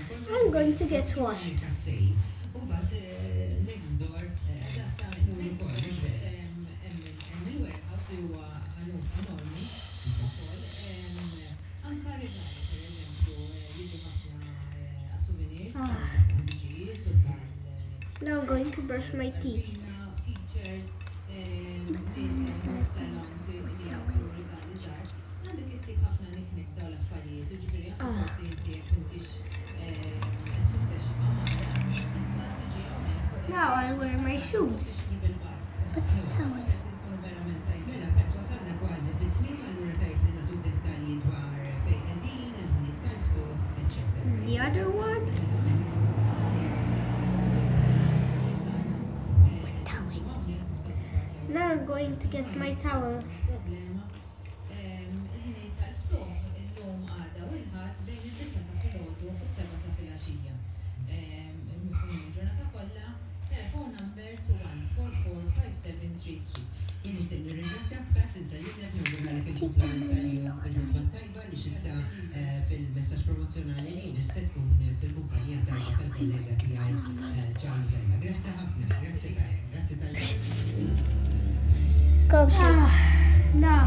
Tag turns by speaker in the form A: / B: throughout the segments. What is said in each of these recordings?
A: I'm going to get washed. Now I'm going to brush my teeth. Now I'll wear my shoes.
B: But the towel.
A: The other one. Now I'm going to get my towel.
C: fil-messaġġ promozjonali li jmissa tkun fil-kumpanija tajba. Grazzi ħafna, grazzi tal-.
A: Now,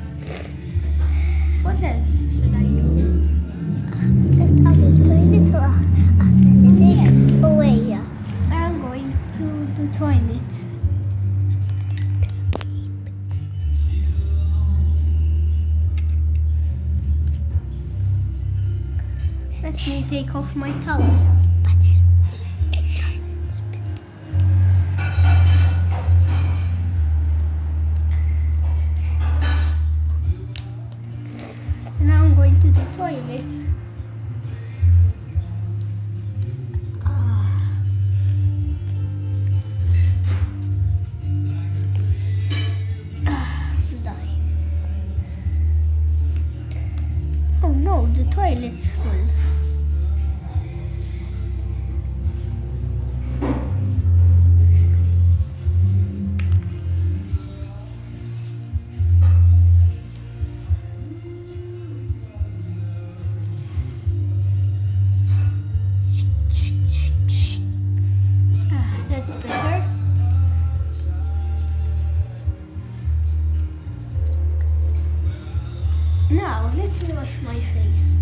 A: what else should I do?
B: Għamil toilet u għasel
A: Yes.
B: u għeja.
A: I'm going to the toilet. Let me take off my towel. Now I'm going to the toilet. Dying. Oh no, the toilet's full. That's better. Now let me wash my face.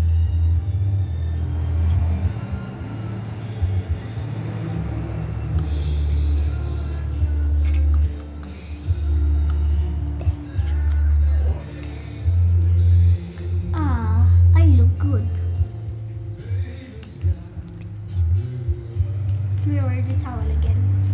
A: I look good. Let me wear the towel again.